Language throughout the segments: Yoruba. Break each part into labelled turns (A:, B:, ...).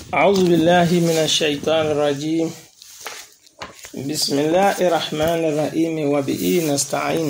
A: أعوذ بالله من الشيطان الرجيم. بسم الله الرحمن الرحيم وبه نستعين.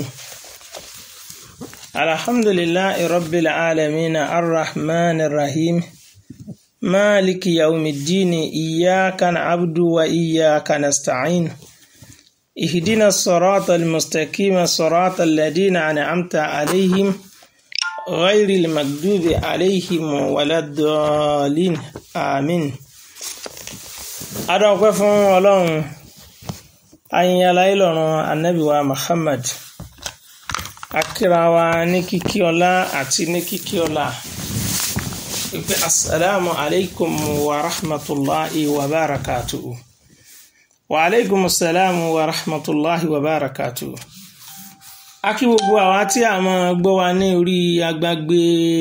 A: الحمد لله رب العالمين الرحمن الرحيم مالك يوم الدين إياك نعبد وإياك نستعين. اهدنا الصراط المستقيم صراط الذين أنعمت عليهم غير المغضوب عليهم ولا الضالين آمين. adọ́pẹ́ fún Ọlọ́run ayinla ìlọ́run Ànábì wa Muhammad akira wa ní kíkí ọlá àti ní kíkí ọlá ìpè assalamu alaikum wa rahmatullahi wa barakatuhu. Wa alaikum assalamu wa rahmatullahi wa barakatuhu. Akí gbogbo àwa tí a máa gbọ́ wa ní orí agbágbé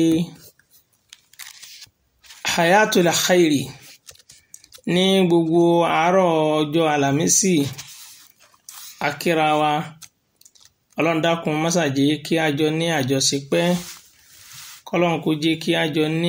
A: Hayatul Khairi ní gbogbo àárọ̀ ọjọ́ Àlàmísì. Akíra wa Ọlọ́run dákun má ṣe jẹ́ kí a jọ ní àjọṣepẹ́, k'Ọlọ́run kó jẹ́ kí a jọ ní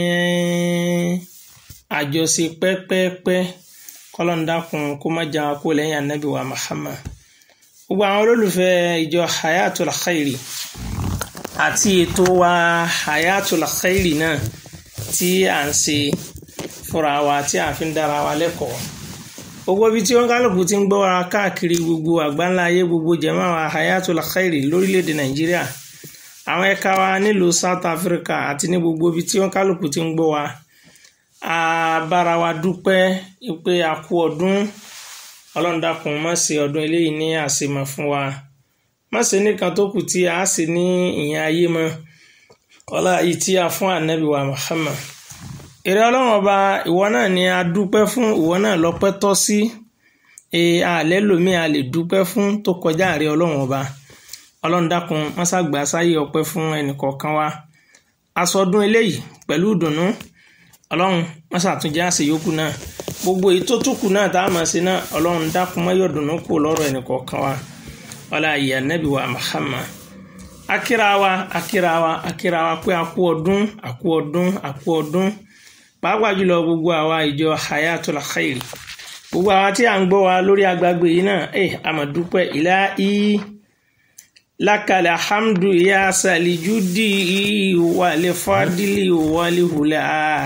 A: àjọṣepẹ́ pẹ́pẹ́, k'Ọlọ́run dákun kó má já wa kó lẹ́yìn Ànábì wa Muhammad. Gbogbo àwọn olólùfẹ́ ìjọ Hayatul Khairi àti ètò wa Hayatul Khairi náà tí à ń ṣe fúnra wa tí a fi ń dára wa lẹ́kọ̀ọ́. Gbogbo ibi tí wọ́n kálukú ti ń gbọ́ wa káàkiri gbogbo àgbáńlá ayé, gbogbo jàmá wa Hayatul Khairi lórílẹ̀‐èdè Nàìjíríà, àwọn ẹ̀ka wa nílùú South Africa àti ní gbogbo ibi tí wọ́n kálukú ti ń gbọ́ wa. A bára wa dúpẹ́ pé a kú ọdún. Ọlọ́run dákun má ṣe ọdún eléyìí ní àṣemọ̀ fún wa, má ṣe nìkan tó kù tí a sì ní ìyẹn ayé mọ́ ọlá yìí tí a fún Ànábì wa Muhammad. Èrè Ọlọ́run ọba, ìwọ náà ni a dúpẹ́ fún, ìwọ náà lọ́pẹ́ tọ́ sí. Àlẹ́ lómi a lè dúpẹ́ fún tó kọjá àrẹ Ọlọ́run ọba. Ọlọ́run dákun má ṣàgbà sáyé ọpẹ́ fún ẹnìkọ̀ọ̀kan wa. Aṣọdún eléyìí pẹ̀lú ìdùnnú. Ọlọ́run má ṣàtúnjẹ́ àṣeyọkù náà, gbogbo èyí tó tún kù náà tá a máa ṣe náà, Ọlọ́run dákun má yọ̀dùnnú kù lọ́rọ̀ ẹnìkọ̀ọ̀kan wa ọlá ìyá Ànábì wa Muhammad. Akíra wa pé a kú ọdún, a kú ọdún, a kú ọdún. Pàápàá jùlọ gbogbo àwa ìjọ Hayatul Khairi, gbogbo àwa tí a ń gbọ́ wa lórí agbágbé yìí náà, a máa dúpẹ́ ilahi lakal hamdu ya salijudi wal fadli wal hula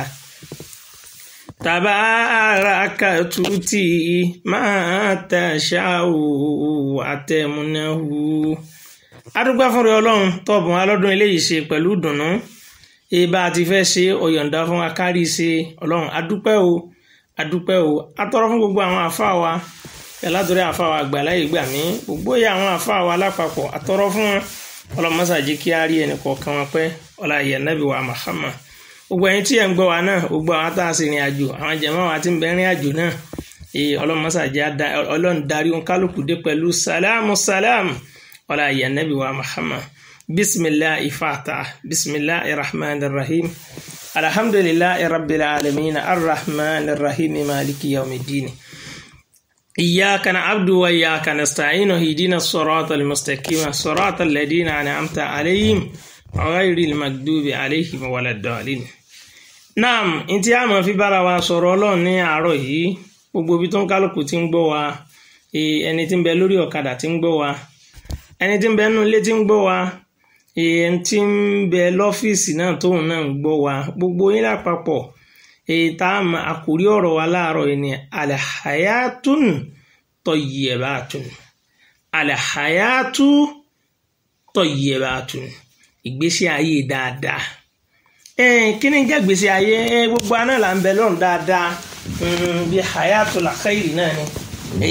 A: tabaraka tuti ma tasha'u atemunahu. Adúpẹ́ fún rẹ Ọlọ́run tọ́bùn alọ́dún eléyìí ṣe pẹ̀lú ìdùnnú. Ìbá ti fẹ́ ṣe ọ̀yọ̀ǹda fún akárí ṣe. Ọlọ́run adúpẹ́ o. Atọ́rọ fún gbogbo àwọn àfáà wa látọ̀rẹ́ àfáà wa Àgbàláyé Gbàmí, gbogbo ìyá àwọn àfáà wa lápapọ̀ atọ́rọ fún wọn. Ọlọ́run má ṣe jẹ́ kí á rí ẹnì kọ̀ọ̀kan wọn pẹ́ ọlá ìyá Ànábì wa Muhammad. Gbogbo ẹ̀yin tí ẹ̀ ń gbọ́ wa náà, gbogbo àwọn tá a sì rìn àjò, àwọn jàmá wa tí ń bẹ rìn àjò náà, Ọlọ́run má ṣe jẹ́ Ọlọ́run darí oníkálùkù dé pẹ̀lú sàlámù ọlá ìyá Ànábì wa Muhammad. Bismillahi fatah. Bismillahir rahmanir rahim. Alhamdulillahi rabbil alamin arrahmanir rahim maliki yawmiddin. Iyyaka na'budu wa iyyaka nasta'in. Ihdinas siratal mustaqim siratal ladina an'amta alayhim ghayril maghdubi alayhim waladdallin. Naam, ntí a máa fi bára wa sọ̀rọ̀ Ọlọ́run ní àárọ̀ yìí, gbogbo ibi tó ń kálukú tí ń gbọ́ wa, ẹni tí ń bẹ lórí ọ̀kadà tí ń gbọ́ wa, ẹni tí ń bẹ nínú ilé tí ń gbọ́ wa, ẹni tí ń bẹ lọ́fíìsì náà tóun náà ń gbọ́ wa, gbogbo yín lápapọ̀. Tá a mọ àkórí ọ̀rọ̀ wa láàárọ̀ yìí ni alhayatun tayyibatun. Alhayatu tayyibatun, ìgbésí ayé dáadáa. Kí ni jẹ́ ìgbésí ayé? Gbogbo aná là ń bẹ lọ́run dáadáa, bí Hayatul Khairi náà ni.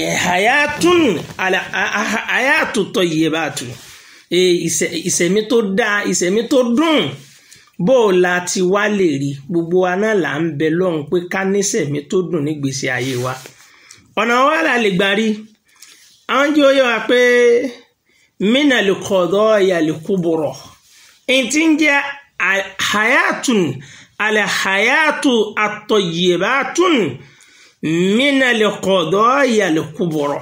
A: Hayatu tayyibatun, ìṣẹ̀mí tó dáa, ìṣẹ̀mí tó dùn. Bó la ti wá lè rí? Gbogbo wa náà là ń bẹ lọ́run pé ká ní ìṣẹ̀mí tó dùn nígbésí ayé wa. Ọ̀nà wa la lè gbà rí. Àwọn jẹ́ oyè wa pé minal qadaya al kubra, tí ń jẹ́ alhayatu at-tayyibatun minal qadaya al kubra.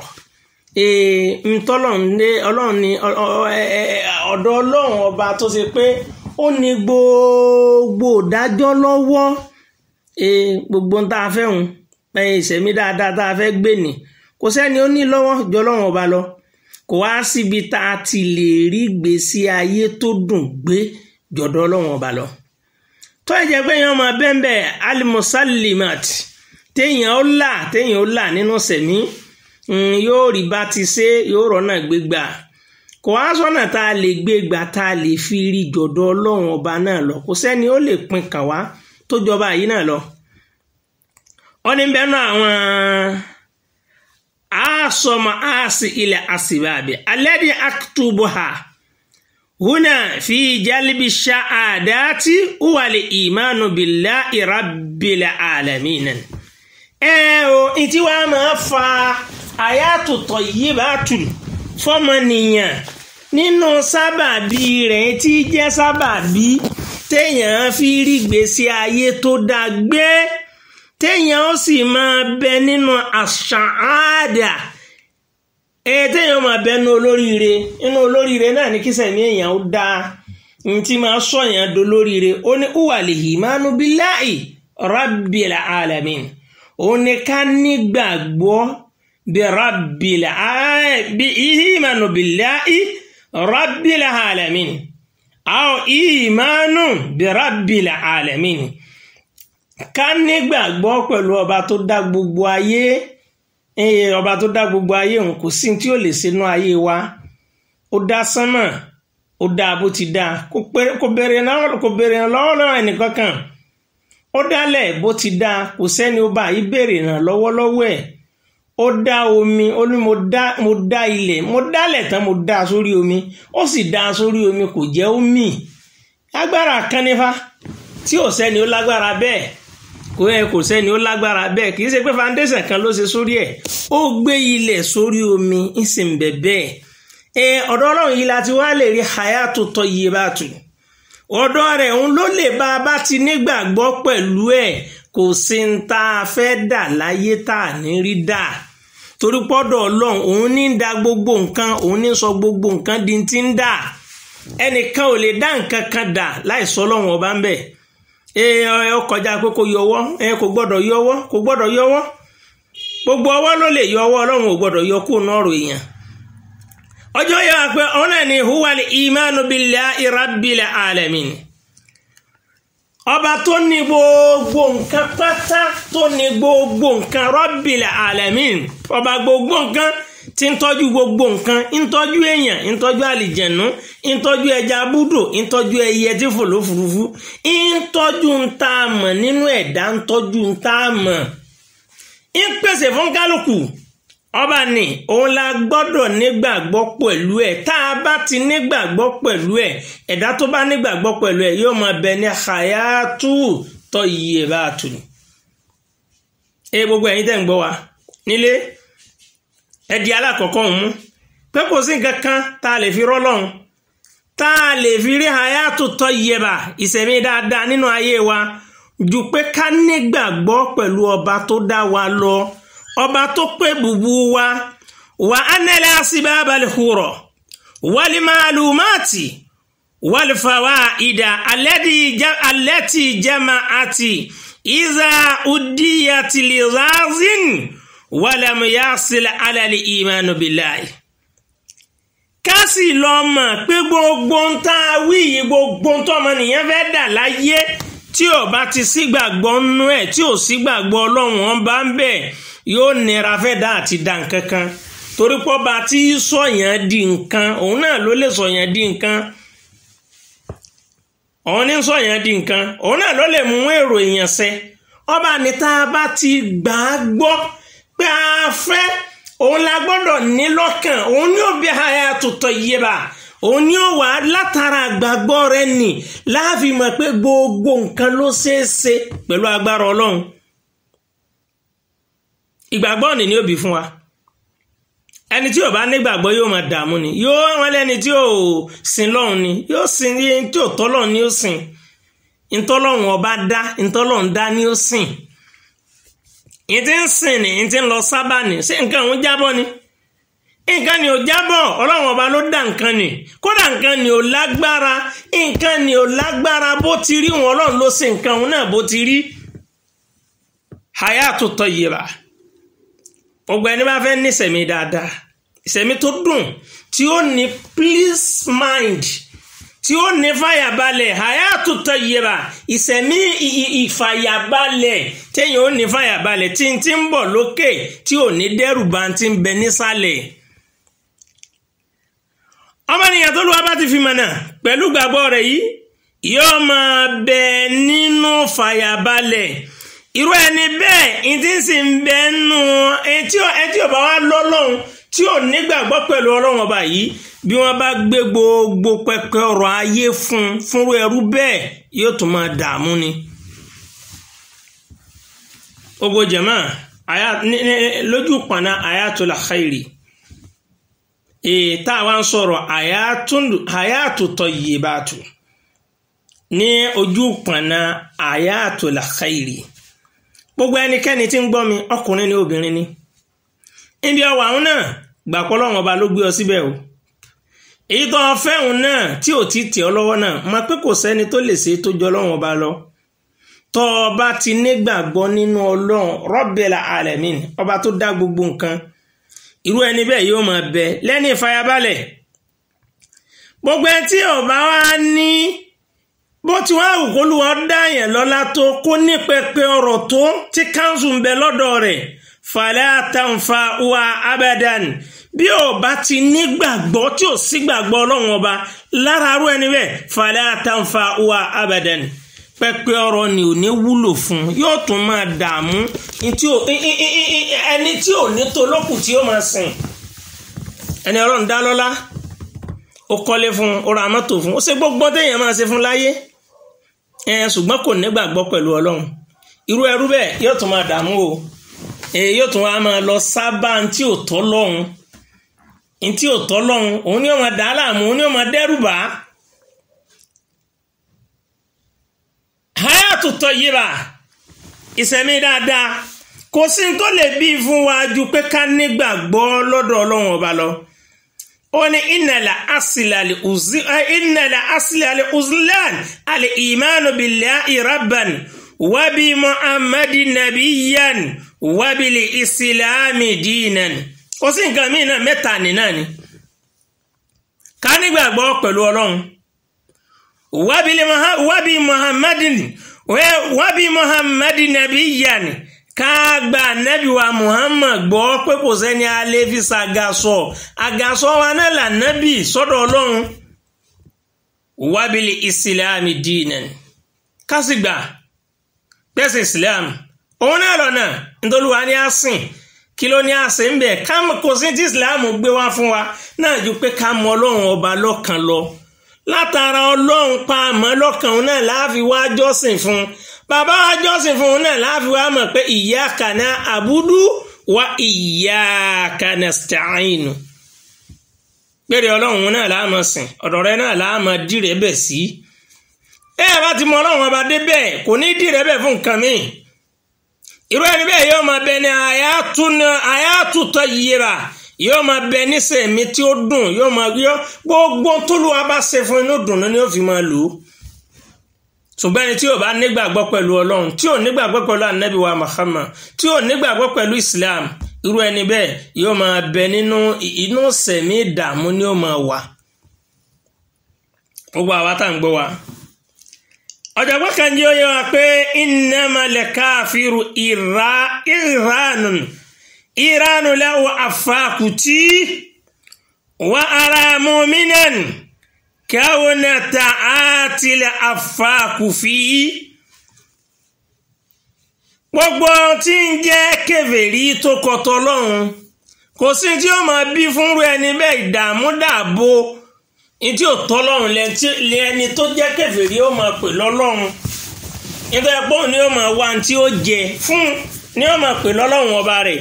A: Ọlọ́run ni ọ̀dọ̀ Ọlọ́run ọba tó ṣe pé ó ní gbogbo ìdájọ́ lọ́wọ́. gbogbo ń tá a fẹ́ hun ìṣẹ̀mí dáadáa tá a fẹ́ gbé ni kò sẹ́ni ó ní lọ́wọ́ jọ Ọlọ́run ọba lọ kò wá síbi tá a ti lè rí ìgbésí ayé tó dùn gbé jọ̀dọ̀ Ọlọ́run ọba lọ tó ẹ jẹ́ pé èèyàn máa bẹ́ẹ̀ alimusalimat téèyàn ó là nínú sẹ̀mí yóò rí bá ti ṣe yóò rọ́nà gbégbà kò wá sọ́nà tá a lè gbégbà tá a lè fi rí jọ̀dọ̀ Ọlọ́run ọba náà lọ kò sẹ́ni ó lè pin kàn wá tó jọba yìí náà lọ. wọ́n ní bẹ́ẹ̀ náà àwọn àásọmọ àásì ilẹ̀ àsìbàbí alẹ́dí aktubuha huna fi jalbi sha'adati wal imanu billahi rabbil alamin. ìtí wàá máa fa àyàtò tayyibatu fọ́mọnìyàn nínú sábàbí rẹ̀ tí jẹ́ sábàbí téèyàn fi rí gbèsè ayé tó dáa gbé téèyàn ó sì máa bẹ nínú àṣàádà téèyàn máa bẹ nínú olóríire náà ní kíṣẹ̀mí èèyàn ó dáa ní tí máa sọ̀yàn dolóríire ó ní uwàlì ìmánu billahi rabbil alamin ó ní ká nígbàgbọ́ ìmánu billahi rabbil alamin aw ìmánu birabbil alamin ká nígbàgbọ́ pẹ̀lú ọba tó dá gbogbo ayé ọba tó dá gbogbo ayé òun kò sí tí ó lè ṣe nú ayé wa ó dá sánmà ó dá bó ti dá kò béèrè lọ́wọ́ ẹnìkankan ó dálẹ̀ bó ti dá kò sẹ́ni ó bá yí béèrè ràn lọ́wọ́lọ́wọ́ ẹ̀ ó dá omi ó ní mo dá ilẹ̀ mo dálẹ̀ tán mo dá sórí omi ó sì dá sórí omi kò jẹ́ omi agbára kan nífa tí ò sẹ́ni ó lágbára bẹ́ẹ̀ kò sẹ́ni ó lágbára bẹ́ẹ̀ kì í ṣe pé foundation kan ló ṣe sórí ẹ̀ ó gbé ilẹ̀ sórí omi ìsìn bẹ́ẹ̀ ọ̀dọ̀ Ọlọ́run yìí láti wá lè rí hayatu tayyibatu ọ̀dọ̀ rẹ̀ òun ló lè bá a bá ti nígbàgbọ́ pẹ̀lú ẹ̀ kò sí ń tá a fẹ́ dà láyé tá a ní rí dà torí pọ́dọ̀ Ọlọ́run òun ní dá gbogbo nǹkan òun ní sọ gbogbo nǹkan di ti ń dà ẹnìkan ò lè dá nǹkan kan dà láì sọ Ọlọ́run ọba ń bẹ̀ ó kọjá pé kò yọwọ́ kò gbọ́dọ̀ yọwọ́ gbogbo ọwọ́ ló lè yọwọ́ Ọlọ́run ò gbọ́dọ̀ yọ kó nọ́ọ̀rọ̀ èèyàn ọjọ́ yẹ wá pé ọ̀nà ni huwal imanu billahi rabbil alamin ọba tó ní gbogbo nǹkan pátá tó ní gbogbo nǹkan rabbil alamin ọba gbogbo nǹkan tí ń tọ́jú gbogbo nǹkan ń tọ́jú èèyàn ń tọ́jú àlìjẹ̀nú ń tọ́jú ẹja búdò ń tọ́jú ẹyẹ tí fò lófurufú ń tọ́jú ń tá a mọ̀ nínú ẹ̀dá ń tọ́jú ń tá a mọ̀ ń pèsè fún kálukú ọba ni òun la gbọ́dọ̀ nígbàgbọ́ pẹ̀lú ẹ̀ tá a bá ti nígbàgbọ́ pẹ̀lú ẹ̀ ẹ̀dá tó bá nígbàgbọ́ pẹ̀lú ẹ̀ yóò máa bẹ ní hayatu tayyibatu gbogbo ẹ̀yin tẹ́ ń gbọ́ wa nílé ẹ̀dí alákọ̀ọ́kọ́ mú pé kò sí nǹkan kan tá a lè fi rọ́lọ́run tá a lè fi rí hayatu tayyiba ìṣẹ̀mí dáadáa nínú ayé wa ju pé ká nígbàgbọ́ pẹ̀lú ọba tó dá wa lọ ọba tó pé bùbú wa wà anala asibabal khura wal ma'lumati wal fawaida allati jama'ati iza udiyat li ghazin wa lam yasil ala al iman billahi kasi lọ mọ̀ pé gbogbo ń tá wí gbogbo ń tó mọ̀ nìyẹn fẹ́ dà láyé tí ó bá ti sígbàgbọ́ nú ẹ̀ tí ò sígbàgbọ́ Ọlọ́run wọn bá ń bẹ̀ yóò nira fẹ́ dá àti dá nǹkan kan torí pọ́ bá tí sọ̀yàn di nǹkan òun náà ló lè sọ̀yàn di nǹkan òun ní sọ̀yàn di nǹkan òun náà ló lè mú èrò èèyàn ṣẹ ọba ní tá a bá ti gbà á gbọ́ pé a fẹ́ òun la gbọ́dọ̀ ní lọ́kàn òun ní òbí hayatu tayyiba òun ní ó wà látara àgbàgbọ́ rẹ̀ nì láàfin mọ̀ pé gbogbo nǹkan ló ṣeé ṣe pẹ̀lú agbára Ọlọ́run ìgbàgbọ́ ni ó bí fún wa ẹni tí ò bá nígbàgbọ́ yóò máa dààmú ni yóò wọn lẹ́ni tí ò sin lọ́hùn ni yóò sin ní tí ò tọ́lọ́hùn ni ó sìn ntọ́lọ́hùn ọba dá ntọ́lọ́hùn dá ni ó sìn ìtí ń sìn ní ìtí ń lọ sábà ní sí nǹkan òun jábọ́ ni nǹkan ni ò jábọ́ Ọlọ́run ọba ló dá nǹkan ni kódà nǹkan ni ò lágbára bó ti rí wọn Ọlọ́run ló ṣe nǹkan òun náà bó ti rí hayatu tayyiba gbogbo ẹni bá fẹ́ ní ìṣẹ̀mí dáadáa ìṣẹ̀mí tó dùn tí ó ní peace mind tí ó ní fàyàbalẹ̀ hayatu tayyiba ìṣẹ̀mí ìfàyàbalẹ̀ téèyàn ó ní fàyàbalẹ̀ tí ń bọ̀ lókè tí ò ní dẹ́rù bá ti ń bẹ nísàlẹ̀. ọmọnìyàn tó lù wá bá ti fi mọ̀nà pẹ̀lú gbàgbọ́ rẹ̀ yìí yóò máa bẹ nínú fàyàbalẹ̀ irú ẹni bẹ́ẹ̀ ìdí sì ń bẹ nù etí ọba wa lọ́lọ́run tí ò nígbàgbọ́ pẹ̀lú ọlọ́run ọba yìí bí wọ́n bá gbé gbogbo pẹpẹ ọrọ̀ ayé fúnrú ẹrú bẹ́ẹ̀ yóò tún máa dààmú ni. ogo jama lójú pọ̀nà ayatul khairi tá a wá ń sọ̀rọ̀ hayatu tayyibatu ní ojú pọ̀nà ayatul khairi gbogbo ẹnikẹ́ni tí ń gbọ́ mi ọkùnrin ni obìnrin ni ibi ọwọ́ àwọn náà gbàpọ̀ lọ́wọ́n ọba ló gbé ọ síbẹ̀ o èyí tó fẹ́ òun náà tí ò ti tẹ̀ ọ́ lọ́wọ́ náà mọ̀ pé kò sẹ́ni tó lè ṣe tó jọ lọ́wọ́n ọba lọ tó bá ti nígbàgbọ́ nínú ọlọ́run Rabbil alamin ọba tó dá gbogbo nǹkan irú ẹni bẹ́ẹ̀ yóò máa bẹ lẹ́ni ìfàyàbalẹ̀ gbogbo ẹ tí ọba wa ní bó ti wá òkúlùwọ́ dáyẹ̀ lọ́lá tó kó ní pẹpẹ ọ̀rọ̀ tó tí káńsù ń bẹ lọ́dọ̀ rẹ̀ fala tanfa'uha abadan bí ó bá ti nígbàgbọ́ tí ò sí gbàgbọ́ ọlọ́run ọba lára arú ẹni bẹ́ẹ̀ fala tanfa'uha abadan pẹpẹ ọ̀rọ̀ ni ò ní wúlò fún yóò tún máa dààmú ẹni tí ò ní tó lókù tí ó máa sìn ẹni ọlọ́run dá lọ́lá ó kọ́lé fún ó ra mọ́tò fún ó ṣe gbogbo téèyàn máa ṣe fún láyé ṣùgbọ́n kò nígbàgbọ́ pẹ̀lú ọlọ́run irú ẹrú bẹ́ẹ̀ yóò tún máa dààmú o yóò tún wá máa lọ sábà ntí ò tọ́ lọ́hùn òun ni ó máa dà á láàmú òun ni ó máa dẹ́rù bá. hayatu tayyiba ìṣẹ̀mí dáadáa kò sí tó lè bí fún wa ju pé ká nígbàgbọ́ lọ́dọ̀ ọlọ́run ọba lọ. ó ní innal asla li uzlan al imanu billahi rabban wa bi muhammadin nabiyyan wa bil islami dinan kò sí nǹkan míì náà mẹ́ta nínà ni ká nígbàgbọ́ pẹ̀lú ọlọ́run wa bi muhammadin nabiyyan ká gba nabi wa muhammad gbọ́ pé kò sẹ́ni alẹ́ fi àgàsọ wa náà là nabi sọ́dọ̀ ọlọ́run wa bil islami dinan ká sì gbà pẹ́sì islam òun náà lọ́nà nítorí wa ní àsìn kí ló ní àsìn ń bẹ̀ kò sí tí islam gbé wá fún wa náà ju pé ká mọ ọlọ́run ọba lọ́kan lọ látara ọlọ́run pa àmọ́ lọ́kan náà láàfi wá jọ́sìn fún bàbá wa jọ́sìn fún náà láàfi wá mọ̀ pé iyyaka na'budu wa iyyaka nasta'in péré ọlọ́run náà láàmọ̀ sìn ọ̀dọ̀ rẹ náà láàmọ̀ dìrẹ́ bẹ̀ sí bá ti mọ ọlọ́run ọba dé bẹ́ẹ̀ kò ní dìrẹ́ bẹ̀ fún nǹkan míì irú ẹni bẹ́ẹ̀ yóò máa bẹ ní hayatu tayyiba yóò máa bẹ níṣẹ̀mí tí ó dùn yóò máa gbogbo t'Olúwa bá ṣe fún inú dùn ni ó fi máa lò ó ṣùgbọ́n ẹni tí ò bá nígbàgbọ́ pẹ̀lú ọlọ́run tí ò nígbàgbọ́ pẹ̀lú ànábì wa Muhammad tí ò nígbàgbọ́ pẹ̀lú Islam irú ẹni bẹ́ẹ̀ yóò máa bẹ nínú inú ṣẹ̀mí ìdààmú ni ó máa wà. gbogbo àwa tá à ń gbọ́ wa ọ̀jọ̀gbọ́n kan jẹ́ oyè wa pé innamal kafiru ìránù lahu àfàkùtì wa ara mu'minan káwọn ta'atilẹ̀ àfàkù fi gbogbo tí ń jẹ́ kèfèrí tó kọtọ lọ́hùn kò sí tí ó máa bí fúnrú ẹni bẹ́ẹ̀ ìdààmú dààbò tí ò tọ́ lọ́run lẹ́ni tó jẹ́ kèfèrí ó máa pè lọ́lọ́run nítorí pé òun ni ó máa wá tí ó jẹ fún ni ó máa pè lọ́lọ́run ọba rẹ̀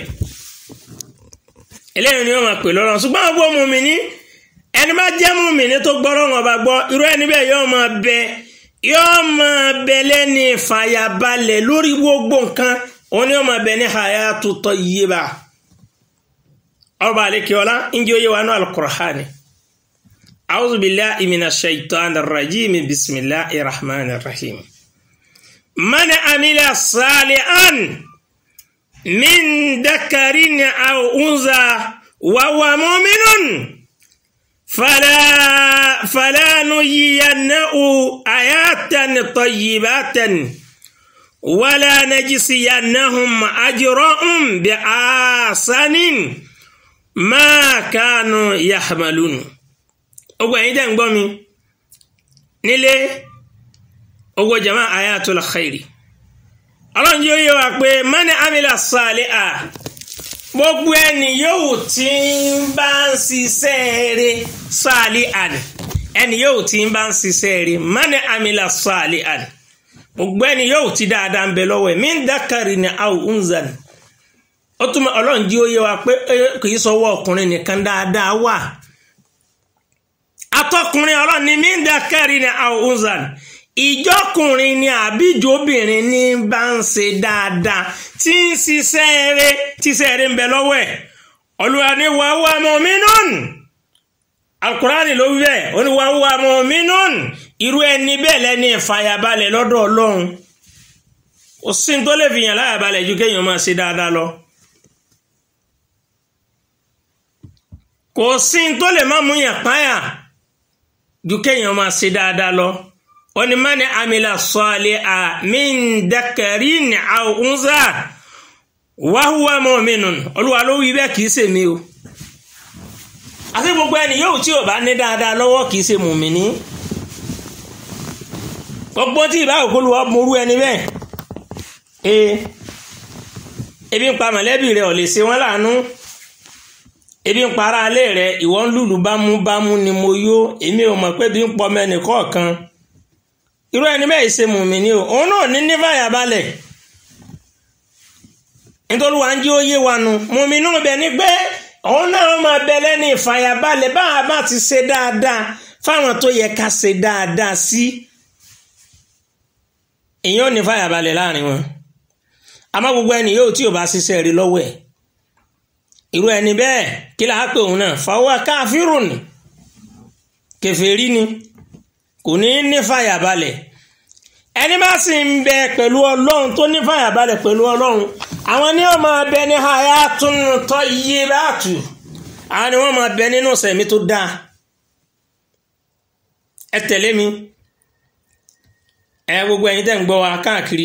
A: eléyìí ni ó máa pè lọ́lọ́run ṣùgbọ́n gbogbo mùmíní ẹni bá jẹ́ mùmíní tó gbọ́ lọ́run ọba gbọ́ irú ẹni bẹ́ẹ̀ yóò máa bẹ lẹ́ni fàyàbalẹ̀ lórí gbogbo nǹkan òun ni ó máa bẹ ní hayatu tayyiba ọba àlekèọlá ń jẹ́ òye wa ní al-Qur'ani. أعوذ بالله من الشيطان الرجيم بسم الله الرحمن الرحيم من عمل صالحا min dhakarin aw unza wa huwa mu'minun fala nuhyiyannahu hayatan tayyibatan wala najziyannahum ajrahum bi ahsanin ma kanu yahmalun. Ogo ẹ̀yin tẹ́ ń gbọ́ mi nílé ogo jama ayatul khairi. Ọlọ́run yóò yé wa pé mani amila sali'a gbogbo ẹni yóò tí ń bá ń ṣiṣẹ́ rere sali'an ẹni yóò tí ń bá ń ṣiṣẹ́ rere mani amila sali'an gbogbo ẹni yóò tí dáadáa ń bẹ lọ́wọ́ ẹ̀ min dhakarin aw unzan. Ó túmọ̀ Ọlọ́run yóò yé wa pé kì í sọwọ́ ọkùnrin nìkan dáadáa wà. Atọ́kùnrin Ọlọ́run ní min dhakarin aw unzan. Ìjọkùnrin ni àbíjọbìnrin ní bá ń ṣe dáadáa tí ń ṣiṣẹ́ eré tíṣẹ́ eré ń bẹ lọ́wọ́ ẹ̀. Olúwa ní wa huwa mu'minun. Al-Qur'ani ló wí bẹ́ẹ̀ ó ní wa huwa mu'minun. Irú ẹni bẹ́ẹ̀ lẹ́ni ìfàyàbalẹ̀ lọ́dọ̀ Ọlọ́run. Kò sí tó lè fìyàn láyàbalẹ̀ ju kéèyàn máa ṣe dáadáa lọ. Kò sí tó lè má mú yàn páyà ju kéèyàn máa ṣe dáadáa lọ. Oni mani amila sali'a min dhakarin aw unza wa huwa mu'minun. Olúwa ló wí bẹ́ẹ̀ kìí ṣe mi o. Àti gbogbo ẹni yóò tí ò bá ní dáadáa lọ́wọ́ kìí ṣe mùmíní. Gbogbo tí ìbá òkúlù ọmọrú ẹni bẹ́ẹ̀. Ebi ń pa mọ̀lẹ́bí rẹ̀ ò lè ṣe wọ́n láàánú. Ebi ń para alẹ́ rẹ̀ ìwọ ń lùlù bámúbámú ni mo yó. Èmi ò mọ̀ pé bí ń pọ̀ mẹ́ni kọ̀ọ̀kan. Irú ẹni bẹ́ẹ̀ ṣe mùmíní o. Òun náà ní fàyàbalẹ̀. Nítorí wà ń jí ó yé wa nu. Mùmínú bẹ̀ ni pé òun náà máa bẹ lẹ́ni ìfàyàbalẹ̀ bá a bá ti ṣe dáadáa fáwọn tó yẹ ká ṣe dáadáa sí. Èèyàn ò ní fàyàbalẹ̀ láàrin wọn. Àmọ́ gbogbo ẹni yóò tí ò bá ṣiṣẹ́ rí lọ́wọ́ ẹ̀. Irú ẹni bẹ́ẹ̀ kí la pè òun náà fahuwa káfírùn. Kèfèrí ni. Kò ní fàyàbalẹ̀. Ẹni bá sì ń bẹ pẹ̀lú Ọlọ́run tó ní fàyàbalẹ̀ pẹ̀lú Ọlọ́run àwọn ni wọ́n máa bẹ ní hayatun tayyibatu. Àwọn ni wọ́n máa bẹ nínú sẹ̀mí tó dáa. Ẹ tẹ̀lé mi. Gbogbo ẹ̀yin tẹ́ ń gbọ́ wa káàkiri.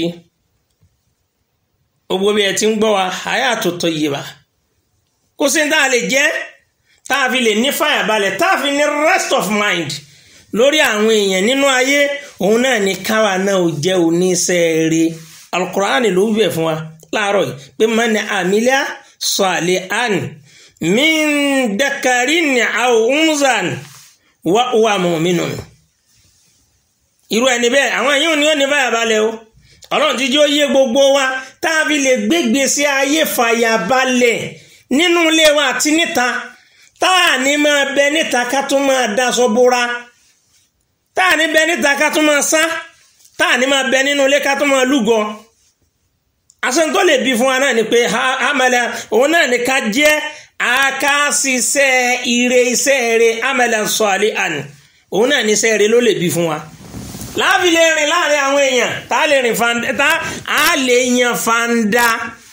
A: Gbogbo bí ẹ ti ń gbọ́ wa hayatun tayyiba. Kò sí ní tá a lè jẹ́ tá a fi lè ní fàyàbalẹ̀ tá a fi ní rest of mind lórí àwọn èèyàn nínú ayé òun náà ni káwa náà ò jẹ́ oníṣẹ́ rere. Al-Qur'ani ló wíbẹ̀ fún wa láàárọ̀ yìí pé mani amila sali'an min dhakarin aw unzan wa huwa mu'minun. Irú ẹni bẹ́ẹ̀ àwọn èèyàn ni ó ní fàyàbalẹ̀ o. Ọlọ́run ti jẹ́ ó yé gbogbo wa tá a fi lè gbégbé sí ayé fàyàbalẹ̀ nínú ilé wa àti níta tá a ní máa bẹ níta ká tún máa daṣọ bora. Táà ní bẹ níta ká tún máa sá, táà ní máa bẹ nínú ilé ká tún máa lúgọ. Aṣọ tó lè bí fún wa náà ni pé amala òun náà ni ká jẹ́ akásíṣẹ́ ire iṣẹ́ ire amala salihan. Òun náà ni iṣẹ́ ire ló lè bí fún wa. Láàbí lè rìn láàrin àwọn èèyàn, tá lè rìn fanda, tá a lè yan fanda.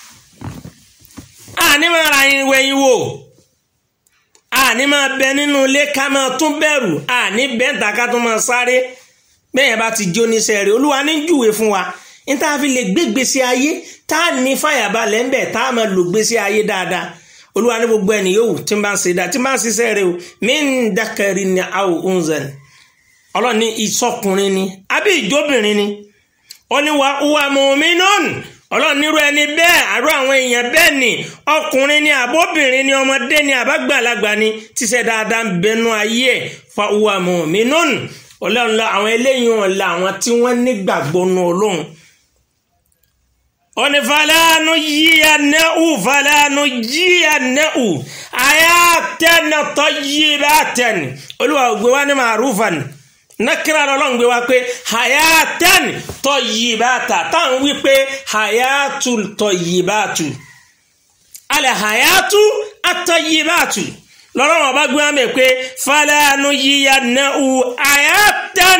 A: A ní máa ra ìwẹ̀yìn wò. Àní máa bẹ nínú ilé ká máa tún bẹ̀rù àní bẹ́ǹtà ká tún máa sáré bẹ́ẹ̀ bá ti jó níṣẹ́ rẹ̀. Olúwa ní júwe fún wa ní tá a fi lè gbégbèsè ayé tá a ní fàyàbalẹ̀ ń bẹ̀ tá a máa lò gbèsè ayé dáadáa. Olúwa ní gbogbo ẹni yòówù tí ń bá ń ṣe dáa tí ń bá ń ṣiṣẹ́ rẹ̀ o min dhakarin aw unzan. Ọlọ́run ní ìsọkùnrin ni àbí ìjóbìnrin ni. Ó ní wa huwa mu'minun. Ọlọ́run nírú ẹni bẹ́ẹ̀ àrú àwọn èèyàn bẹ́ẹ̀ ni ọkùnrin ni àbóbìnrin ni ọmọdé ni àbágbàlagbà ni tíṣẹ́ dáadáa ń bẹnu ayé ẹ̀ fa huwa mu'minun. Ọlọ́run la àwọn eléyìí wọn la àwọn tí wọ́n nígbàgbọ́ nù Ọlọ́run. Ó ní fala nuhyiyannahu hayatan tayyibatan. Olúwa ògbé wa ní ma'rufan. Nakira lọ́lọ́run gbé wa pé hayatan tayyibata táwọn wí pé hayatul tayyibatu alẹ́ hayatu at-tayyibatu lọ́lọ́run ọba gbé wa mẹ́ pé fala nuhyiyannahu hayatan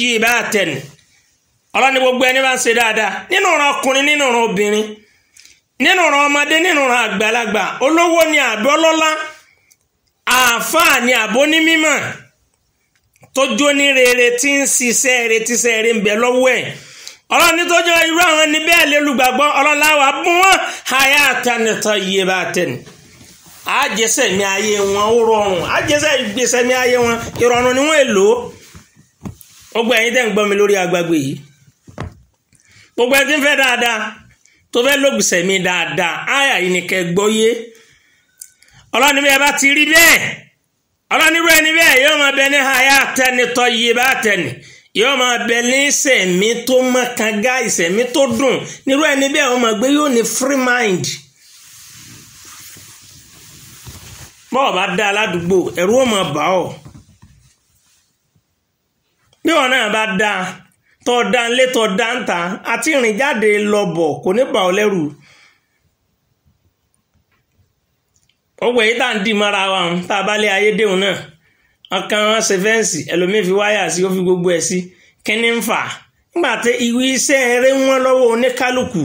A: tayyibatan. Ọlọ́ni gbogbo ẹni bá ń ṣe dáadáa nínú ọ̀rọ̀ ọkùnrin nínú ọ̀rọ̀ obìnrin nínú ran ọmọdé nínú ran àgbàlagbà olówó ni àbí ọlọ́lá àáfàá ni àbó ní mímọ̀ tó jó ní rere tí ń ṣiṣẹ́ rere tí ṣe rere ń bẹ lọ́wọ́ ẹ̀ ọlọ́ni tó jọ irú àwọn ní bẹ́ẹ̀ lè lùgbàgbọ́ ọlọ́láwà bún wọn hayatan tayyibatan àjẹsẹ̀ mi ayé wọn ó rọrùn àjẹsẹ̀ ìgbésẹ̀ mi ayé wọn ìrọ̀rùn ni wọ́n èlò gbogbo ẹ̀yin tẹ́ ń gbọ́ mi lórí agbágbé yìí gbogbo ẹni tí ń fẹ́ dáadáa tó fẹ́ lògbìsẹ̀ mi dáadáa àyà yìí ni kẹ́ gbọ́ yé ọlọ́ni bí ẹ bá ti rí bẹ́ẹ̀ ọlọ́ni irú ẹni bẹ́ẹ̀ yóò máa bẹ ní hayatan tayyibatan yóò máa bẹ ní ìsẹ̀mí tó mọ́kànga ìsẹ̀mí tó dùn nírú ẹni bẹ́ẹ̀ wọ́n máa gbé yóò ní free mind bọ́ọ̀ bá dá aládùúgbò ẹ̀rú ó máa bà ọ́ bí wọn náà bá dá tọ́ dá ńlé tọ́ dá ń ta àti ìrìn jáde lọ bọ̀ kò ní bà ọ́ lẹ́rù ọgbà yìí tá à ń dì mọ́ra wa tá a bá lé ayé déhùn náà ọkàn wọn ṣe fẹ́ǹsì ẹlòmíì fi wáyà sí ó fi gbogbo ẹ̀ sí kíní ń fà nígbà tí ìwé iṣẹ́ eré wọn lọ́wọ́ oníkálukú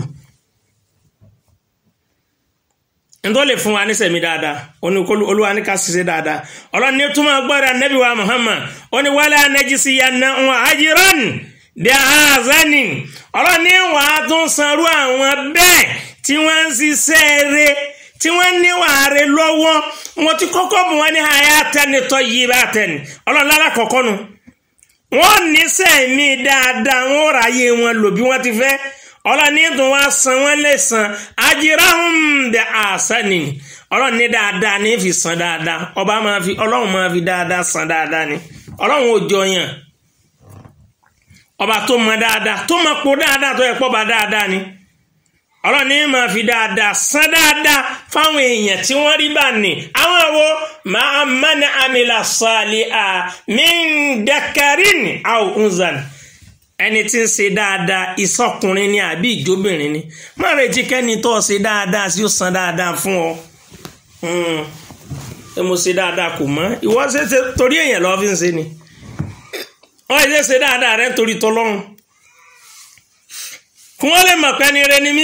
A: nítorí lè fún wa ní sẹ̀mí dáadáa olúwa ní ká ṣiṣẹ́ dáadáa ọlọ́run ní túmọ̀ gbọ́dọ̀ nẹ́bí wa Muhammad ó ní wala najziyannahum ajran bí ahsani ọlọ́run ní wàá tún sanrú àwọn bẹ́ẹ̀ tí wọ́n ń ṣiṣẹ́ eré tí wọ́n ní wàárẹ̀ lọ́wọ́ wọn ti kọ́kọ́ bù wọ́n ní hayatan tayyibatan ọlọ́run lára kọ̀ọ̀kan nu wọ́n ní sẹ́ẹ̀mí dáadáa wọ́n ráyè wọn lò bí wọ́n ti fẹ́ ọlọ́run ní tó wá san wọ́n lẹ́san ajrahum bi ahsani ọlọ́run ní dáadáa ní fi san dáadáa ọlọ́run máa fi dáadáa san dáadáa ni ọlọ́run ò jọyàn ọba tó mọ dáadáa tó mọ pò dáadáa tó yẹ pọ̀ bá dáadáa ni ọlọ́run ní máa fi dáadáa san dáadáa fáwọn èèyàn tí wọ́n rí bá ní àwọn wo máa man amila salihan min dakarin aw unzan ẹni tí ń ṣe dáadáa ìsọkùnrin ni àbí ìjóbìnrin ni má retí kẹ́ni tó ṣe dáadáa sí ó san dáadáa fún ọ mo ṣe dáadáa kò mọ́ ìwọ ṣe torí èèyàn lọ́ọ́ fi ń ṣe ni wọ́n ṣe dáadáa rẹ torí tọ́lọ́run kí wọ́n lè mọ̀ pé ní rẹ ni mí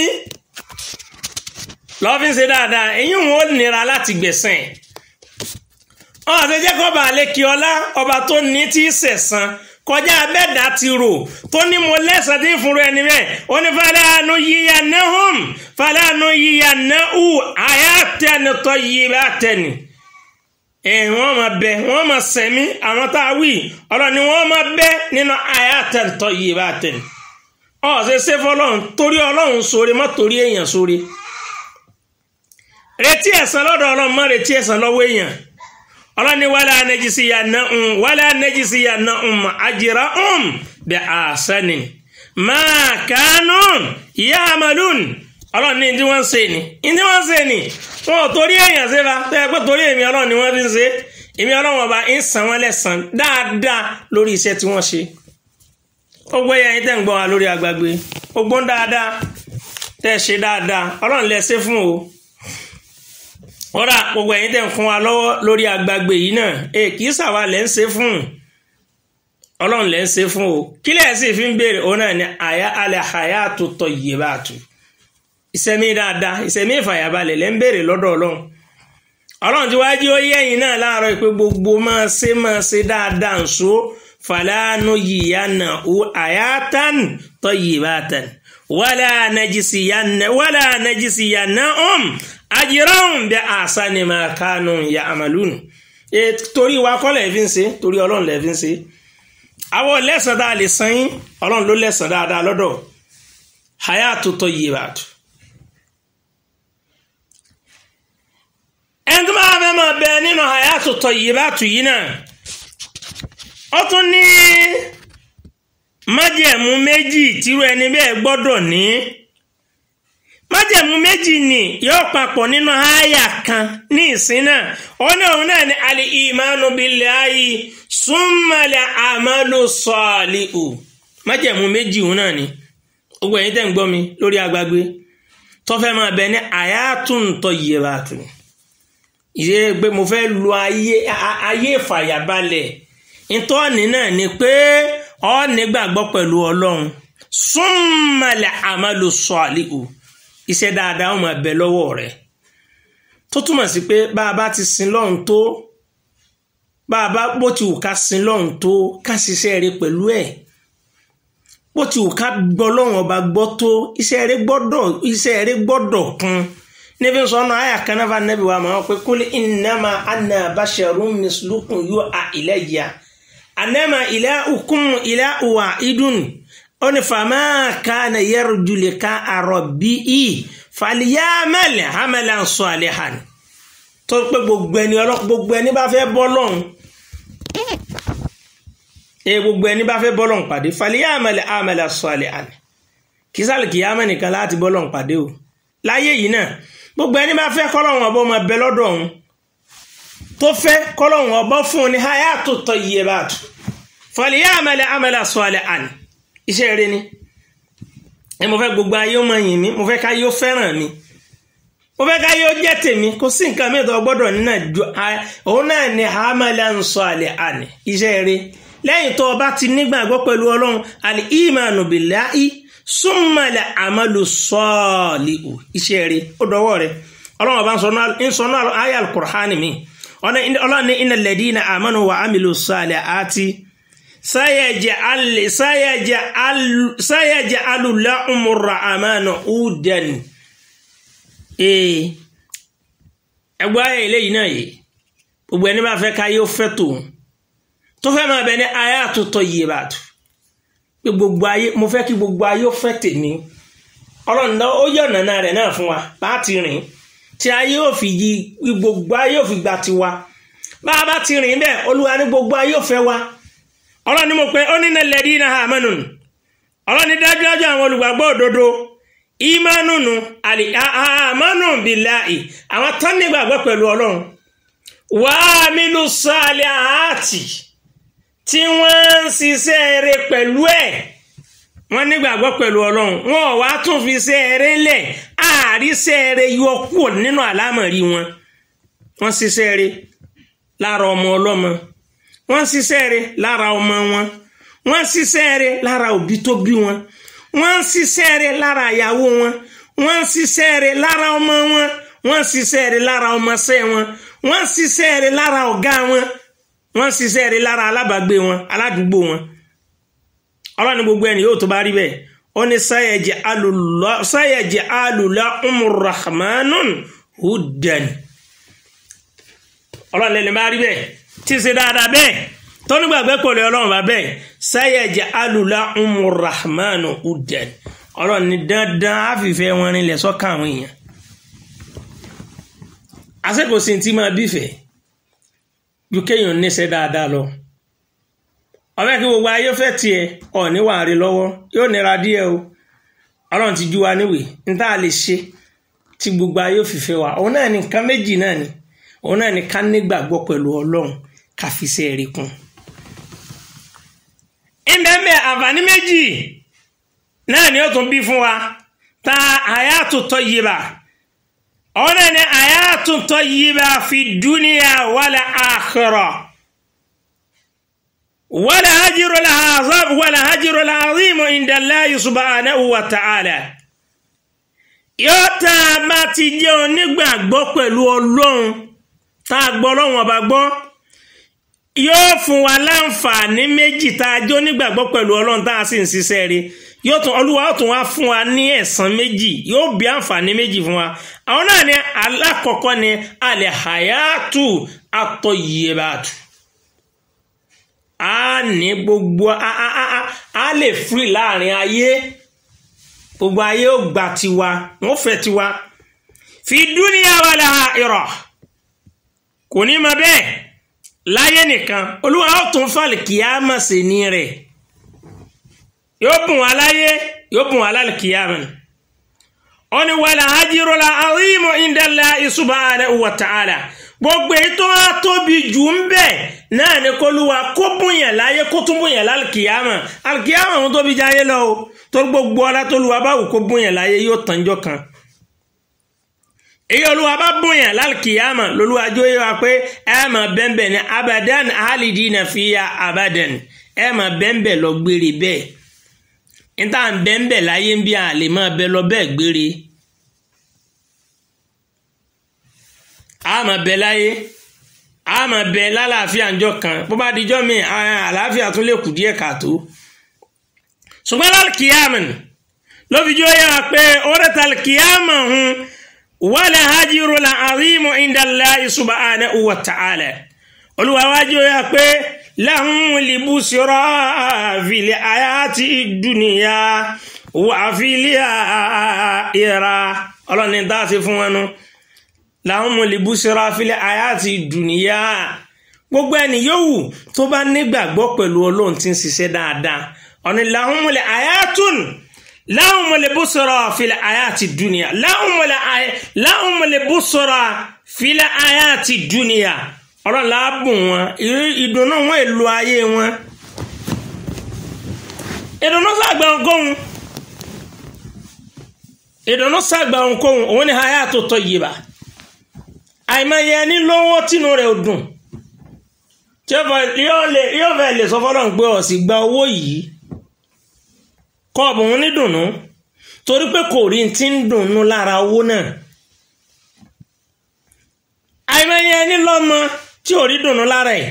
A: lọ́ọ́ fi ń ṣe dáadáa èyí wọn ò nira láti gbẹ̀sẹ̀ ọ̀hún àti jẹ́ kọ́ bá àlékí ọlá ọba tó ní tí í sẹ̀san kọjá abẹ́dà ti rò tó ní mo lẹ́sàn tí ń fúnra ẹni bẹ́ẹ̀ ó ní falanu yíyanáhù hayatan tayyibatan wọ́n máa bẹ wọ́n máa sẹ̀mí àwọn tá a wí ọ̀rọ̀ ni wọ́n máa bẹ nínú hayatan tayyibatan ṣe ṣe fọlọ́run torí ọlọ́run sóore má torí èèyàn sóore retí ẹ̀san lọ́dọ̀ ọlọ́run má retí ẹ̀san lọ́wọ́ èèyàn ọlọ́run ní wala najziyannahum ajrahum bi ahsani ma kanu ya'malun ọlọ́run ní tí wọ́n ṣe ni wọn ò torí èèyàn ṣe fa tó yẹ pé torí èmi ọlọ́run ni wọ́n fi ń ṣe èmi ọlọ́run ọba ń san wọ́n lẹ́san dáadáa lórí iṣẹ́ tí wọ́n ṣe ó gbé yẹn tẹ́ ń gbọ́ wa lórí agbágbé ó gbọ́n dáadáa tẹ́ ṣe dáadáa ọlọ́run lẹ ṣe fún o ọ̀rá gbogbo ẹ̀yin tẹ́ ń fún wa lọ́wọ́ lórí agbágbé yìí náà kì í ṣàwa lẹ́ ń ṣe fún ọlọ́run lẹ́ ń ṣe fún o kí lẹ̀ sì fi ń béèrè òun náà ni al-hayatu tayyibatu ìṣẹ̀mí dáadáa ìṣẹ̀mí ìfàyàbalẹ̀ lẹ́ ń béèrè lọ́dọ̀ ọlọ́run tí wájú ó yẹ̀yìn náà láàárọ̀ pé gbogbo máa ṣe dáadáa ń so falanu yiyanahu hayatan tayyibatan wala najziyannahum ajrahum bi ahsani ma kanu ya'malun torí wa kọ́ lẹ̀ fi ń ṣe torí ọlọ́run lẹ̀ fi ń ṣe àwọn lẹ́san dáa lè san yín ọlọ́run ló lẹ́san dáadáa lọ́dọ̀ hayatu tayyibatu ẹni tó máa fẹ́ máa bẹ nínú hayatu tayyibatu yìí náà ó tún ní májẹ̀mú méjì tírú ẹni bẹ́ẹ̀ gbọ́dọ̀ ní májẹ̀mú méjì ni yóò papọ̀ nínú àyà kan ní ìsìn náà òun náà ni al-imanu billahi summa al-amalu salihu májẹ̀mú méjì òun náà ni gbogbo ẹ̀yin tẹ́ ń gbọ́ mi lórí agbágbé tó fẹ́ máa bẹ ní hayatun tayyibatun ìṣe pé mo fẹ́ lo ayé ìfàyàbalẹ̀ ìtọ́ni náà ni pé ó nígbàgbọ́ pẹ̀lú ọlọ́run summa al-amalu salihu iṣẹ́ dáadáa ó máa bẹ lọ́wọ́ rẹ̀ tó túmọ̀ sí pé bá a bá ti sin lọ́hùn tó bá a bá bó ti wù ká sin lọ́hùn tó ká ṣiṣẹ́ rẹ̀ pẹ̀lú ẹ̀ bó ti wù ká gbọ́ lọ́hùn ọba gbọ́ tó iṣẹ́ rẹ̀ gbọ́dọ̀ kún níbi sọ́nà àyà kan náà Ànábì wa máa pé kul innama ana basharun mislukum yuha ilayya annama ilahukum ilahu wahidun ó ní fama kana yarju liqa'a rabbihi falyamal amalan salihan tó pé gbogbo ẹni bá fẹ́ bọ́ lọ́hùn gbogbo ẹni bá fẹ́ bọ́ lọ́hùn pàdé falyamal amalan salihan kì í sálì kìyàmá nìkan láti bọ́ lọ́hùn pàdé o láyé yìí náà gbogbo ẹni bá fẹ́ kọ́lọ́hùn ọba ọmọ bẹ lọ́dọ̀ ọ̀hún tó fẹ́ kọ́lọ́hùn ọba fún un ní hayatu tayyibatu falyamal amalan salihan iṣẹ́ rẹ̀ ni mo fẹ́ gbogbo ayé ó máa yìn mí mo fẹ́ ká yóò fẹ́ràn mi mo fẹ́ ká yóò jẹ́ tèmi kò sí nǹkan mìíràn tó gbọ́dọ̀ nínú òun náà ni amalan salihan iṣẹ́ rẹ̀ lẹ́yìn tó bá ti nígbàgbọ́ pẹ̀lú Ọlọ́run al-imanu billahi summa al-amalu salihu iṣẹ́ rẹ̀ ó dọwọ́ rẹ̀ Ọlọ́run bá ń sọ náà ayé al-Qur'an mi Ọlọ́run ní innal ladina amanu wa amilu salihati sayaj'alu lahumur rahmanu udan ẹgbẹ́ ayé eléyìí náà yìí gbogbo ẹni bá fẹ́ ká yóò fẹ́ tó fẹ́ máa bẹ ní hayatu tayyibatu pé gbogbo ayé mo fẹ́ kí gbogbo ayé ó fẹ́ tèmi Ọlọ́run náà ó yọ̀nà náà rẹ̀ náà fún wa láti rìn tí ayé ò fi yí gbogbo ayé ò fi gbà tiwa bá a bá ti rìn bẹ́ẹ̀ Olúwa ní gbogbo ayé ò fẹ́ wa Ọlọ́run ní mo pé ó ní alladina amanu Ọlọ́run ní dájúdájú àwọn olùgbàgbọ́ òdodo ìmánùnù àmánù billahi àwọn tán nígbàgbọ́ pẹ̀lú Ọlọ́run wa amilu salihati tí wọ́n ń ṣiṣẹ́ rẹ̀ pẹ̀lú ẹ̀ wọ́n nígbàgbọ́ pẹ̀lú Ọlọ́run wọn ò wá tún fi ṣe rẹ̀ lẹ̀ àríṣẹ́ rẹ̀ yọ kúrò nínú àlámọ̀rí wọ́n ṣiṣẹ́ rẹ̀ lára ọmọ ọlọ́mọ wọ́n ṣiṣẹ́ rẹ̀ lára ọmọ wọn wọ́n ṣiṣẹ́ rẹ̀ lára òbí tó bí wọn wọ́n ṣiṣẹ́ rẹ̀ lára ìyàwó wọn wọ́n ṣiṣẹ́ rẹ̀ lára ọmọ wọn wọ́n ṣiṣẹ́ rẹ̀ lára ọmọọṣẹ́ wọn wọ́n ṣiṣẹ́ rẹ̀ lára ọ̀gá wọn wọ́n ṣiṣẹ́ rẹ̀ lára alábàágbé wọn aládùúgbò wọn Ọlọ́run gbogbo ẹni yóò tó bá rí bẹ́ẹ̀ ó ní sayaj'alu lahumur rahmanun udan Ọlọ́run lẹ́ni bá rí bẹ́ẹ̀ tí ṣe dáadáa bẹ́ẹ̀ tó nígbàgbẹ́ pẹ̀lú Ọlọ́run bá bẹ́ẹ̀ sayaj'alu lahumur rahmanu udan Ọlọ́run ní dandan àfìfẹ́ wọn rinlẹ̀ sọ́kàn àwọn èèyàn àsìkò sí ti máa bífẹ̀ẹ́ ju kéèyàn níṣẹ́ dáadáa lọ ọ̀fẹ́ kí gbogbo ayé fẹ́ tiẹ̀ ọ̀níwà rí lọ́wọ́ yóò nira díẹ̀ o Ọlọ́run ti jú wa níwèé ní tá a lè ṣe tí gbogbo ayé fìfẹ́ wa òun náà ní nǹkan méjì náà ni òun náà ní ká nígbàgbọ́ pẹ̀lú Ọlọ́run ká fi ṣe rí kún. ìbẹ̀mẹ̀ àǹfààní méjì náà ni ó tún bí fún wa ta hayatu tayyiba ọ̀nà ni hayatu tayyiba fi dunya wal akhirah wala hajru al-azim inda Allah subhanahu wa ta'ala yóò tá a bá ti jẹ́ onígbàgbọ́ pẹ̀lú Ọlọ́run tá a gbọ́ Ọlọ́run ọba gbọ́ yóò fún wa láǹfààní méjì tá a jẹ́ onígbàgbọ́ pẹ̀lú Ọlọ́run tá a sì ń ṣiṣẹ́ rẹ̀ Olúwa ó tún wá fún wa ní ẹ̀san méjì yóò bí àǹfààní méjì fún wa àwọn náà ni alákọ̀ọ́kọ́ ni al-hayatu at-tayyibatu a ní gbogbo a lè free láàrin ayé gbogbo ayé ó gbà tiwa wọ́n fẹ́ tiwa fi dunya wal akhirah kò ní ma bẹ́ẹ̀ láyé nìkan Olúwa ó tún fàlì kìyàmà sí ní rẹ̀ yóò bùn wá láyé yóò bùn wá lálẹ́ kìyàmà ó ní wal hajrul azim inda Allah subhanahu wa ta'ala gbogbo ètò wa tóbi jù ń bẹ náà ni k'Olúwa kó bùnyàn láyé kó tún bùnyàn lálkìyàmà alkìyàmà wọn tóbi jáyé lọ o tó gbogbo ọlá t'Olúwa bá wù kó bùnyàn láyé yóò tànjọ́ kan èyí Olúwa bá bùnyàn lálkìyàmà lọ́lúwa jó yé wa pé ẹ máa bẹ́ẹ̀ ní abadan halidina fiya abadan ẹ máa bẹ́ẹ̀ lọ gbére bẹ́ẹ̀ níta bẹ́ẹ̀ láyé ń bí a lè máa bẹ lọ bẹ́ẹ̀ gbére a máa bẹ láyé a máa bẹ lálàáfíà ńjọ́ kan bó bá dijọ́ mi àlàáfíà tún lè kù díẹ̀ káàtó ṣùgbọ́n lálkìyàmà ló fi jọ yára pé ọ̀rẹ́ta alkìyàmà hun wala hajru la azimu inda Allahi subhanahu wa ta'ala Olúwa wá jọ yára pé lahum libusra fil ayati dunya wa fil akhirah ọlọ́ni dáàsí fún wọn nù lahum libusra fil ayati dunya gbogbo ẹni yòówù tó bá nígbàgbọ́ pẹ̀lú Ọlọ́run tí ń ṣiṣẹ́ dáadáa ọ̀nà lahum libusra fil ayati dunya lahum libusra fil ayati dunya Ọlọ́run láàbùn wọn ìdùnnú wọn èlò ayé wọn ìdùnnú sàgbà ohunkóhun òun ni hayatu tayyiba àìmọye ní lówó tínú rẹ̀ dùn tí yóò fẹ́ lè sọ fọ́lọ́run pé ó sì gba owó yìí kọ́ọ̀bù òun ní dùnnú torí pé kò rí tí ń dùnnú lára owó náà àìmọye ní lọ́mọ tí ò rí dùnnú lára ẹ̀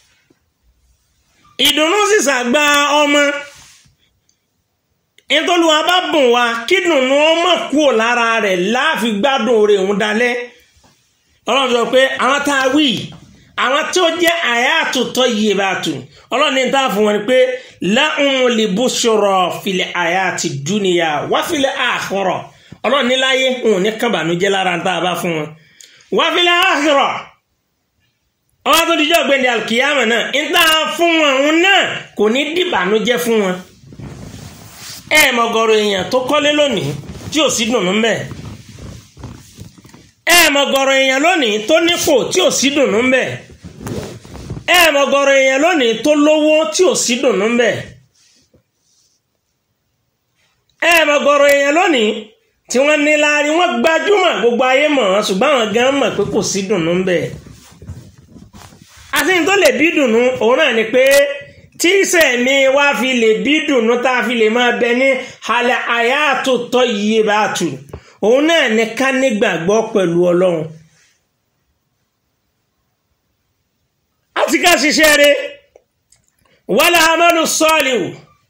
A: ìdùnnú sì sàgbà ọmọ ìtọ́lùwà bá bùn wa kí dùnnú ọmọ kúrò lára rẹ̀ láàfi gbádùn rẹ̀ òun dalẹ̀ Ọlọ́run sọ pé àwọn tá a wí àwọn tí ó jẹ́ hayatu tayyibatu Ọlọ́run ní ta fún wọn ni pé lahum libusra fil hayati dunya wa fil akhirah Ọlọ́run ní láyé òun ní kábànújẹ́ lára tá a bá fún wọn wa fil akhirah ọwọ́ tó dijọ́ gbẹ̀ndé alkiyama náà ń tá a fún wọn òun náà kò ní dìbànújẹ́ fún wọn mọ̀gọ̀rọ̀ èèyàn tó kọ́lé lónìí tí ò sí dùnnú ńbẹ̀ mọ̀gọ̀rọ̀ èèyàn lónìí tó nípò tí ò sí dùnnú ńbẹ̀ mọ̀gọ̀rọ̀ èèyàn lónìí tó lówó tí ò sí dùnnú ńbẹ̀ mọ̀gọ̀rọ̀ èèyàn lónìí tí wọ́n ní láàrin wọ́n gbajúmọ̀ gbogbo ayé mọ̀ wọn ṣùgbọ́n àwọn gan mọ̀ pé kò sí dùnnú ńbẹ̀ àti ní tó lè bí dùnnú òun náà ni pé tí sẹ̀mí wá fi lè bí dùnnú tá a fi lè máa bẹ ní hayatu tayyibatu òun náà ní ká nígbàgbọ́ pẹ̀lú Ọlọ́run àti ká ṣiṣẹ́ rẹ̀ wal amalu salihu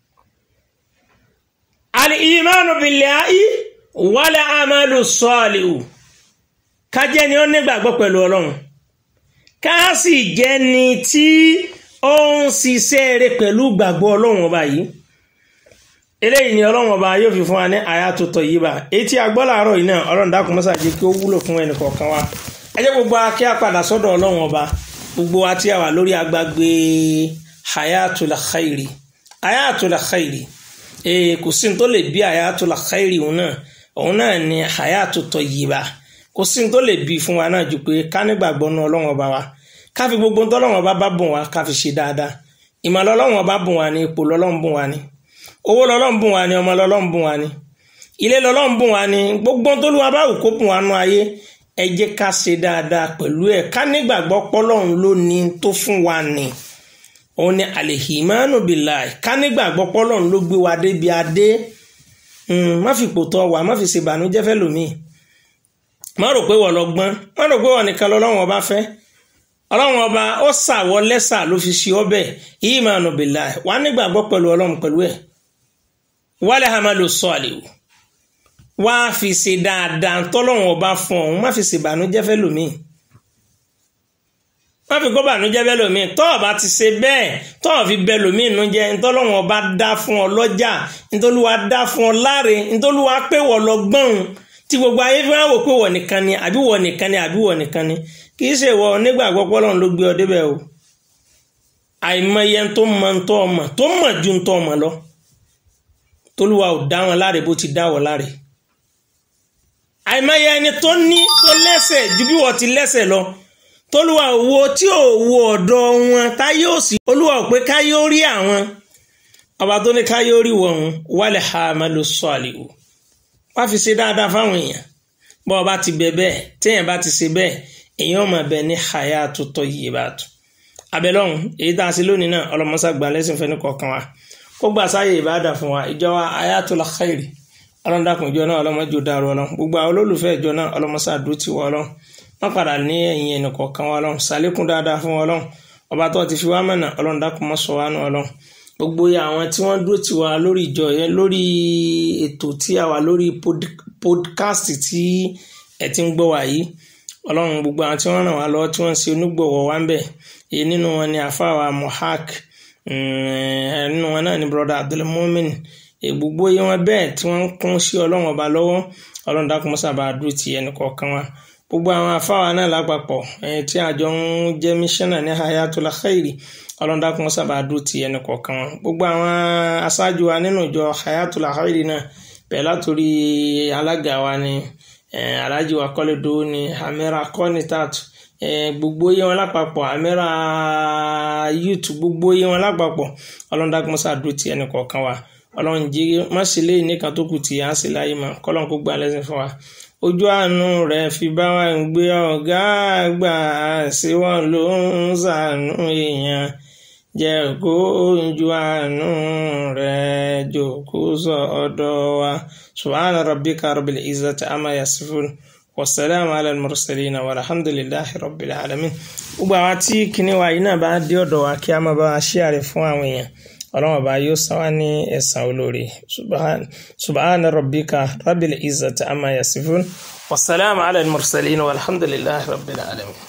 A: al-imanu billahi wal amalu salihu ká jẹ́ ni ó nígbàgbọ́ pẹ̀lú Ọlọ́run ká sì jẹ́ ni tí ó ń ṣiṣẹ́ rẹ̀ pẹ̀lú gbàgbọ́ Ọlọ́run ọba yìí eléyìí ni Ọlọ́run ọba yóò fi fún wa ní hayatu tayyiba èyí tí a gbọ́ láàárọ̀ yìí náà Ọlọ́run dákun mọ́sá jẹ́ kí ó wúlò fún ẹnì kọ̀ọ̀kan wa ẹ jẹ́ gbogbo akí àpadà sọ́dọ̀ Ọlọ́run ọba gbogbo wa tí a wà lórí agbágbé hayatul khairi kò sí tó lè bí hayatul khairi òun náà ni hayatu tayyiba kò sí tó lè bí fún wa náà ju pé ká nígbàgbọ́ nú Ọlọ́run ọba wa ká fi gbogbo tọ́lọ́run ọba bá bùn wa ká fi ṣe dáadáa ìmọ̀ lọ́lọ́run ọba bùn wa ni ipò lọ́lọ́run bùn wa ni owó lọ́lọ́run bùn wa ni ọmọ lọ́lọ́run bùn wa ni ilé lọ́lọ́run bùn wa ni gbogbo t'Olúwa bá wù kó bùn wa nú ayé ẹ jẹ́ ká ṣe dáadáa pẹ̀lú ẹ̀ ká nígbàgbọ́ pọ́lọ́run ló ní tó fún wa ni òun ni al-imanu billahi ká nígbàgbọ́ pọ́lọ́run ló gbé wa débi adé má fi ipò tọ́ wa má fi ṣèbànújẹ́ fẹ́ lòmíì má rò pé wọ́n lọ gbọ́n má rò pé wọ́n nìkan lọ́lọ́run ọba fẹ́ Ọlọ́run ọba ó sàwọ́ lẹ́sà ló fi ṣe ọbẹ̀ imanu billahi wà nígbàgbọ́ pẹ̀lú Ọlọ́run pẹ̀lú ẹ̀ wal amalu salihu wá fi ṣe dáadáa tọ́lọ́run ọba fún ọ̀hún má fi ṣèbànújẹ́ fẹ́ lòmíì má fi kó bànújẹ́ fẹ́ lòmíì tọ́ ọba ti ṣe bẹ́ẹ̀ tọ́ ọ fi bẹ lòmíì nú jẹ́ ntọ́lọ́run ọba dá fún ọ lọ́jà ntọ́lúwa dá fún ọ láre ntọ́lúwa pé wọ́n lọ gbọ́n tí gbogbo ayé fi wọ́n wò pé wọ́n nìkan ni àbí wọ́n nìkan ni àbí wọ́n nìkan ni kì í ṣe wọ́n nígbàgbọ́ pọ́lọ́run ló gbé ọ débẹ̀ o àìmọye tó mọ̀ ntọ́ ọmọ tó mọ̀ ju ntọ́ ọmọ lọ tólúwa ò dá wọn láre bó ti dá wọ́n láre àìmọye ẹni tó ní tó lẹ́sẹ̀ ju bí wọ́n ti lẹ́sẹ̀ lọ tólúwa wo tí ò wo ọ̀dọ̀ wọn táyé òsì olúwa ò pé káyé ó rí àwọn ọba tó ní káyé ó rí wọn wal amalu salihu wá fi ṣe dáadáa fáwọn èèyàn bọ́ ọba ti bẹ bẹ́ẹ̀ téèyàn bá ti ṣe bẹ́ẹ̀ èèyàn máa bẹ ní hayatu tayyibatu abẹ́lọ́hún èyí tá a ṣe lónìí náà ọlọ́mọṣá gbà lẹ́sìn fẹ́ ní kọ̀ọ̀kan wa kó gbà sáyè ìbáàdà fún wa ìjọ wa hayatul khairi ọlọ́run dákun ìjọ náà ọlọ́mọjò dàrú ọlọ́run gbogbo àwọn olólùfẹ́ ìjọ náà ọlọ́mọṣá dúró tì wọ́ ọlọ́run má padà ní ẹ̀yìn ẹnì kọ̀ọ̀kan wa ọlọ́run ṣàlékún dáadáa fún ọlọ́run ọba tó ti fi wá mọ̀nà ọlọ́run dákun mọ́ sọ wá nù ọlọ́run gbogbo àwọn tí wọ́n dúró tì wá lórí ìjọ yẹn lórí ètò tí a wà lórí podcast tí ẹ ti ń gbọ́ wá yìí ọlọ́run gbogbo àwọn tí wọ́n ràn wá lọ́wọ́ tí wọ́n ń ṣe onígbọ̀wọ́ wa ń bẹ̀ èyí nínú wọn ni àfáwà mohak nínú wọn náà ni brother abdulmumin gbogbo yẹn wọn bẹ́ẹ̀ tí wọ́n ń kún sí ọlọ́run ọba lọ́wọ́ ọlọ́run dákun mọ́sá bá dúró ti ẹnì kọ̀ọ̀kan wa gbogbo àwọn àfáwà náà lápapọ̀ tí àjọ ń jẹ́ míṣánná ní Hayatul Khairi ọlọ́run dákun mọ́sá bá dúró ti ẹnì kọ̀ọ̀kan wa gbogbo àwọn aṣáájú wa nínú ìjọ Hayatul Khairi náà bẹ́ẹ̀ látòrí alága wa ni alájí wa kọ́lẹ́dó ni amẹ́ra kọ́nítàt gbogbo yẹn wọn lápapọ̀ amẹ́ra youth gbogbo yẹn wọn lápapọ̀ ọlọ́run dákun mọ́sá dúró ti ẹnì kọ̀ọ̀kan wa ọlọ́run jí mọ́sílẹ̀ nìkan tó kù tí à ń ṣe láyé mọ́ kọ́lọ́n kó gbà lẹ́sìn fún wa ojú àánú rẹ̀ fi bá wa ń gbé ọ̀gá àgbà sí wọn ló ń ṣàánú èèyàn jẹ́ kó ojú àánú rẹ̀ jókòó sọ́dọ̀ wa subhana rabbika rabbil izzati amma yasifun wasalaamu ala al-mursalin walhamdulillahi rabbil alamin gbogbo àwa tí kinní wa yìí náà bá dé ọ̀dọ̀ wa kí a máa bá wa share fún àwọn èèyàn ọlọ́run ọba yóò san wá ní ẹ̀san olóore subhana rabbika rabbil izzati amma yasifun wasalaamu ala al-mursalin walhamdulillahi rabbil alamin.